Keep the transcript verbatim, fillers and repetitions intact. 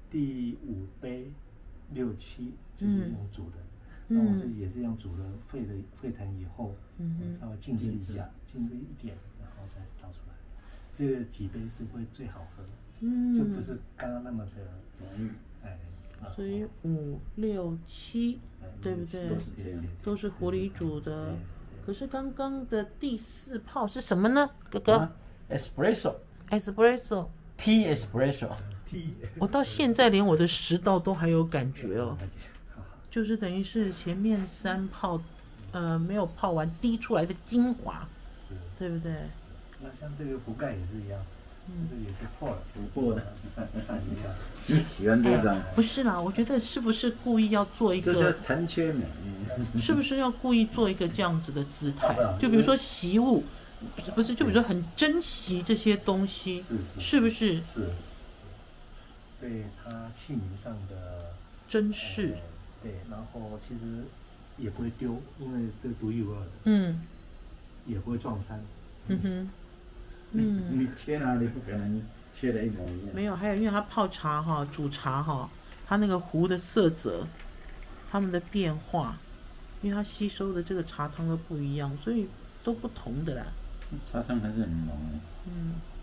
第五杯、六七就是用煮的。 嗯、 那我是也是用煮了沸了沸腾以后， 嗯、 稍微静置一下，静置一点，然后再倒出来。这个几杯是会最好喝，嗯，就不是刚刚那么的浓郁，哎。 所以五六七，对不对？ 都是这样， 都是壶里煮的。可是刚刚的第四泡是什么呢，哥哥、啊、 ？Espresso。Espresso。Tea espresso。Tea。 我到现在连我的食道都还有感觉哦。就是等于是前面三泡，呃，没有泡完滴出来的精华， 是， 对不对？ 那像这个壶盖也是一样，嗯，这也是破了， 不破的， 散一样。 你喜欢这种、哎？ 不是啦，我觉得是不是故意要做一个？ 这叫残缺美。 是不是要故意做一个这样子的姿态？就比如说习物，不是，就比如说很珍惜这些东西， 是是， 是不是？ 是，对它器皿上的珍视。 呃对，然后其实也不会丢，因为这独一无二的， 嗯， 也不会撞衫， 嗯哼， 嗯，你切哪里不可能切的一模一样？ 没有，还有因为它泡茶哈，煮茶哈，它那个壶的色泽，它们的变化，因为它吸收的这个茶汤都不一样，所以都不同的啦。 茶汤还是很浓的。 嗯。